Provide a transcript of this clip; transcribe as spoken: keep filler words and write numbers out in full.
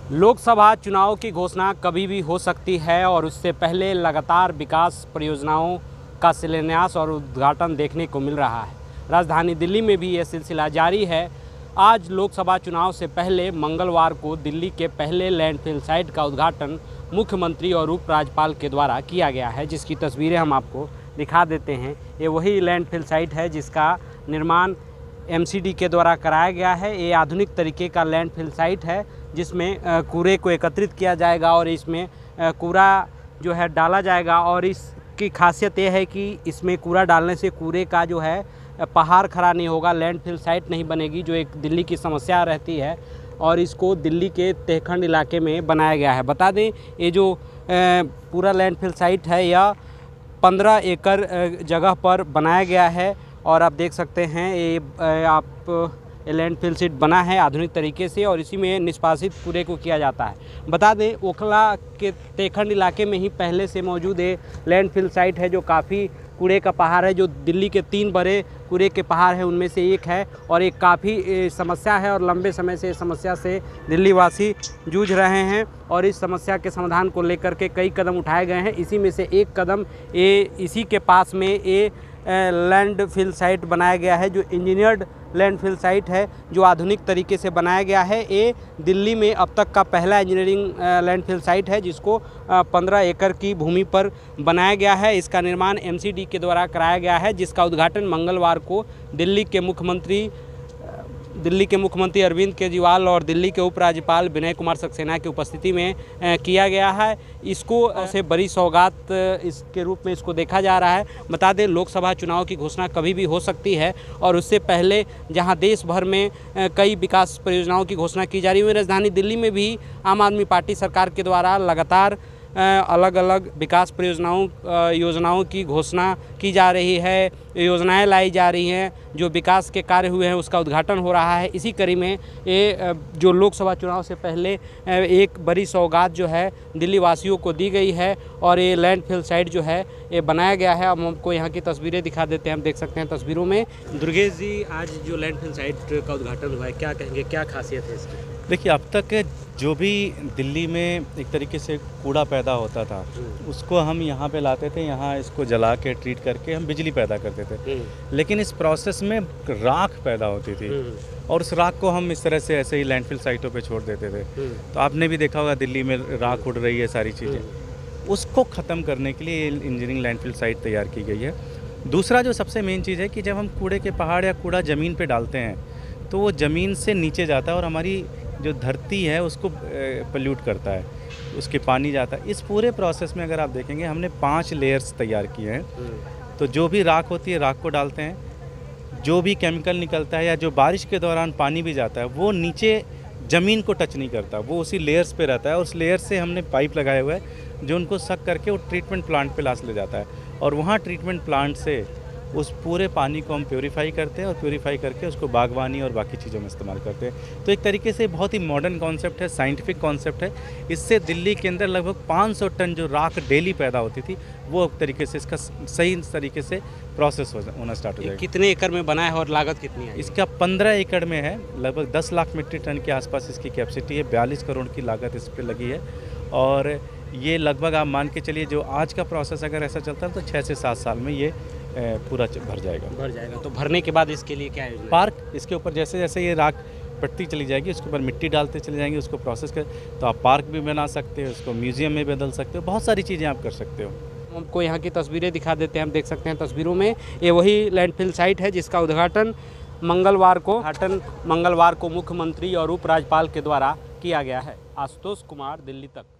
लोकसभा चुनाव की घोषणा कभी भी हो सकती है और उससे पहले लगातार विकास परियोजनाओं का शिलान्यास और उद्घाटन देखने को मिल रहा है। राजधानी दिल्ली में भी ये सिलसिला जारी है। आज लोकसभा चुनाव से पहले मंगलवार को दिल्ली के पहले लैंडफिल साइट का उद्घाटन मुख्यमंत्री और उपराज्यपाल के द्वारा किया गया है, जिसकी तस्वीरें हम आपको दिखा देते हैं। ये वही लैंडफिल साइट है जिसका निर्माण एमसीडी के द्वारा कराया गया है। ये आधुनिक तरीके का लैंडफिल साइट है जिसमें कूड़े को एकत्रित किया जाएगा और इसमें कूड़ा जो है डाला जाएगा। और इसकी खासियत ये है कि इसमें कूड़ा डालने से कूड़े का जो है पहाड़ खड़ा नहीं होगा, लैंडफिल साइट नहीं बनेगी, जो एक दिल्ली की समस्या रहती है। और इसको दिल्ली के तहखंड इलाके में बनाया गया है। बता दें, ये जो पूरा लैंडफिल साइट है यह पंद्रह एकड़ जगह पर बनाया गया है। और आप देख सकते हैं ये आप लैंडफिल साइट बना है आधुनिक तरीके से और इसी में निष्कासित कूड़े को किया जाता है। बता दें, ओखला के तहखंड इलाके में ही पहले से मौजूद है लैंडफिल साइट है, जो काफ़ी कूड़े का पहाड़ है, जो दिल्ली के तीन बड़े कूड़े के पहाड़ है उनमें से एक है। और एक काफ़ी समस्या है और लंबे समय से इस समस्या से दिल्ली वासी जूझ रहे हैं और इस समस्या के समाधान को लेकर के कई कदम उठाए गए हैं। इसी में से एक कदम ये इसी के पास में ये लैंडफिल साइट बनाया गया है, जो इंजीनियर्ड लैंडफिल साइट है, जो आधुनिक तरीके से बनाया गया है। ये दिल्ली में अब तक का पहला इंजीनियरिंग लैंडफिल साइट है जिसको पंद्रह एकड़ की भूमि पर बनाया गया है। इसका निर्माण एमसीडी के द्वारा कराया गया है, जिसका उद्घाटन मंगलवार को दिल्ली के मुख्यमंत्री दिल्ली के मुख्यमंत्री अरविंद केजरीवाल और दिल्ली के उपराज्यपाल विनय कुमार सक्सेना की उपस्थिति में किया गया है। इसको से बड़ी सौगात इसके रूप में इसको देखा जा रहा है। बता दें, लोकसभा चुनाव की घोषणा कभी भी हो सकती है और उससे पहले जहां देश भर में कई विकास परियोजनाओं की घोषणा की जा रही है, राजधानी दिल्ली में भी आम आदमी पार्टी सरकार के द्वारा लगातार अलग अलग विकास परियोजनाओं योजनाओं की घोषणा की जा रही है, योजनाएं लाई जा रही हैं, जो विकास के कार्य हुए हैं उसका उद्घाटन हो रहा है। इसी कड़ी में ये जो लोकसभा चुनाव से पहले एक बड़ी सौगात जो है दिल्ली वासियों को दी गई है और ये लैंडफिल साइट जो है ये बनाया गया है। हम आपको यहाँ की तस्वीरें दिखा देते हैं, हम देख सकते हैं तस्वीरों में। दुर्गेश जी, आज जो लैंडफिल साइट का उद्घाटन हुआ है, क्या कहेंगे, क्या खासियत है इसकी? देखिए, अब तक जो भी दिल्ली में एक तरीके से कूड़ा पैदा होता था उसको हम यहाँ पे लाते थे, यहाँ इसको जला के ट्रीट करके हम बिजली पैदा करते थे। लेकिन इस प्रोसेस में राख पैदा होती थी और उस राख को हम इस तरह से ऐसे ही लैंडफिल साइटों पे छोड़ देते थे। तो आपने भी देखा होगा दिल्ली में राख उड़ रही है, सारी चीज़ें, उसको ख़त्म करने के लिए इंजीनियरिंग लैंडफिल साइट तैयार की गई है। दूसरा जो सबसे मेन चीज़ है कि जब हम कूड़े के पहाड़ या कूड़ा ज़मीन पर डालते हैं तो वो ज़मीन से नीचे जाता है और हमारी जो धरती है उसको पोल्यूट करता है, उसके पानी जाता है। इस पूरे प्रोसेस में अगर आप देखेंगे हमने पांच लेयर्स तैयार किए हैं। तो जो भी राख होती है राख को डालते हैं, जो भी केमिकल निकलता है या जो बारिश के दौरान पानी भी जाता है वो नीचे ज़मीन को टच नहीं करता, वो उसी लेयर्स पे रहता है। और उस लेयर से हमने पाइप लगाए हुए हैं जो उनको सक करके वो ट्रीटमेंट प्लांट पे लाश ले जाता है और वहाँ ट्रीटमेंट प्लांट से उस पूरे पानी को हम प्योरीफाई करते हैं और प्योरीफाई करके उसको बागवानी और बाकी चीज़ों में इस्तेमाल करते हैं। तो एक तरीके से बहुत ही मॉडर्न कॉन्सेप्ट है, साइंटिफिक कॉन्सेप्ट है। इससे दिल्ली के अंदर लगभग पाँच सौ टन जो राख डेली पैदा होती थी वो एक तरीके से इसका सही तरीके से प्रोसेस होना स्टार्ट हो जाएगा। कितने एकड़ में बना है और लागत कितनी है? इसका पंद्रह एकड़ में है, लगभग दस लाख मीट्रिक टन के आसपास इसकी कैपेसिटी है, बयालीस करोड़ की लागत इस पर लगी है। और ये लगभग आप मान के चलिए जो आज का प्रोसेस अगर ऐसा चलता है तो छः से सात साल में ये पूरा भर जाएगा भर जाएगा तो भरने के बाद इसके लिए क्या है? पार्क, इसके ऊपर जैसे जैसे ये राख पट्टी चली जाएगी उसके ऊपर मिट्टी डालते चले जाएंगे, उसको प्रोसेस कर तो आप पार्क भी बना सकते हो, उसको म्यूजियम में बदल सकते हो, बहुत सारी चीज़ें आप कर सकते हो। हमको यहाँ की तस्वीरें दिखा देते हैं, हम देख सकते हैं तस्वीरों में। ये वही लैंडफिल साइट है जिसका उद्घाटन मंगलवार को उद्घाटन मंगलवार को मुख्यमंत्री और उपराज्यपाल के द्वारा किया गया है। आशुतोष कुमार, दिल्ली तक।